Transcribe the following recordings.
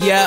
Yeah,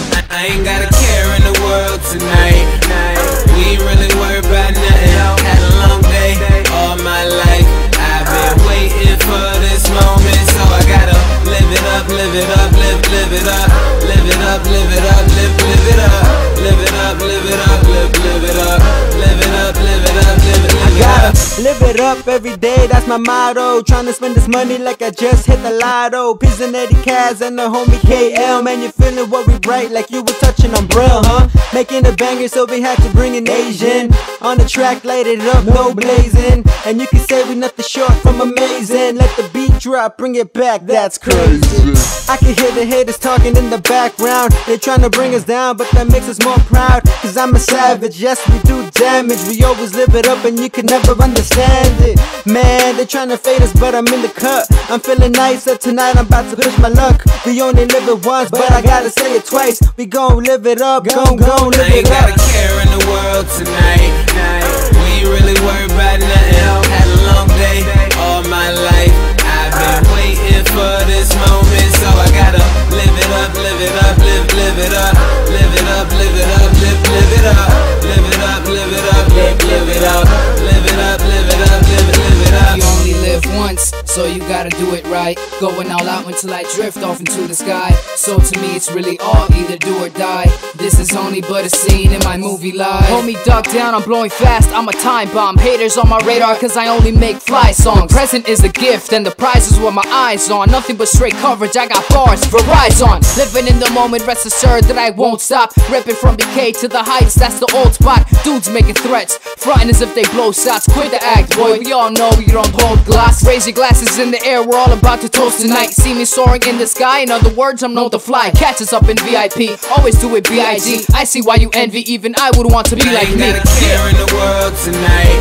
I ain't got a care in the world tonight. We ain't really worried about nothing. Had a long day, all my life I've been waiting for this moment, so I gotta live it up, live it up, live it up, live it up, live it up, live it up, live it up, live it up, live it up, live it up, live it up, live it up. I gotta live it up every day, that's my motto. Trying to spend this money like I just hit the lotto. Pizz and Eddie Cas and the homie KL. Man, you feeling what we write like you were touching on Braille, huh? Making a banger, so we had to bring an Asian on the track, light it up, no blazing. And you can say we nothing short from amazing. Let the beat drop, bring it back, that's crazy. I can hear the haters talking in the background. They trying to bring us down, but that makes us more proud. Cause I'm a savage, yes we do damage. We always live it up and you can never understand it. Man, they trying to fade us, but I'm in the cut. I'm feeling nice, so tonight I'm about to push my luck. We only live it once, but I gotta say it twice. We gon' live it up, gon' live it up. I ain't got a care in the world tonight. We ain't really worried about nothing. Had a long day, all my life I've been waiting for this moment, so I gotta live it up, live it up, live it up, live it up, live it up, live it up, live it up, live it up, live it up, live it up, live it up, live it up. You only live once, so you gotta do it right. Going all out until I drift off into the sky. So to me it's really all either do or die. This is only but a scene in my movie life. Homie, duck down, I'm blowing fast, I'm a time bomb. Haters on my radar cause I only make fly songs. The present is a gift and the prize is what my eyes on. Nothing but straight coverage, I got bars for rides on. Living in the moment, rest assured that I won't stop. Ripping from BK to the heights, that's the old spot. Dudes making threats, frontin' as if they blow shots. Quit the act, boy, we all know you don't hold glass. Raise your glasses in the air, we're all about to toast tonight. See me soaring in the sky, in other words, I'm known to fly. Catch us up in VIP, always do it B.I.G. I see why you envy, even I would want to be like me. I ain't got a care in the world tonight.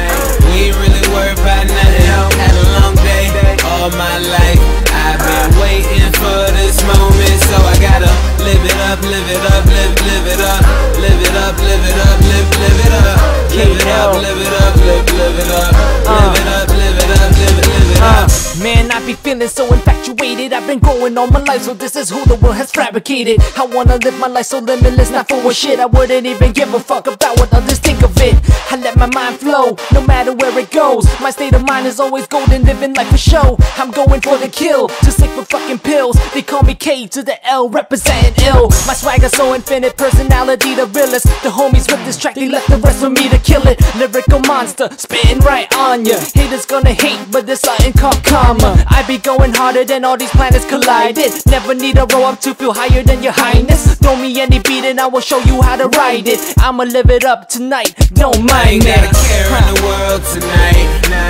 We ain't really worried about nothing. Had a long day, all my life I've been waiting for this moment, so I gotta live it up, live it up, live it up, live it up, live it up, live it up, live it up, live it up, live it up, live it up, live it up, live it up. Man, I be feeling so infatuated. I've been growing all my life, so this is who the world has fabricated. I wanna live my life so limitless, not for what shit. I wouldn't even give a fuck about what others think of it. I let my mind flow, no matter where it goes. My state of mind is always golden, living life for show. I'm going for the kill, too sick for fucking pills. They call me K to the L, representing ill. My swagger so infinite, personality the realest. The homies with this track, they left the rest for me to kill it. Lyrical monster, spitting right on ya. Haters gonna hate, but there's something called karma. I be going harder than all these planets collided. Never need a row up to feel higher than your highness. Throw me any beat and I will show you how to ride it. I'ma live it up tonight, don't mind I ain't got a care in the world tonight.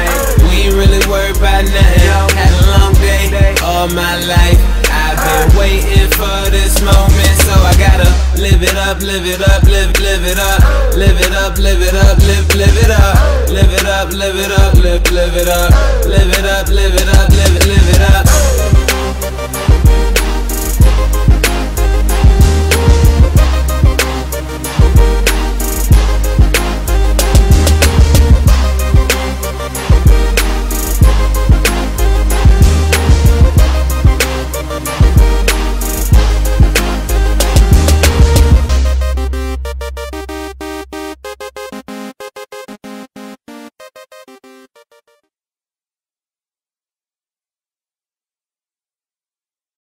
We ain't really worried about nothing. Had a long day, all my life I've been waiting for this moment, so I gotta live it up, live it up, live it up, live it up, live it up, live it up, live it up, live it up, live it up, live it up, live it up, live it up.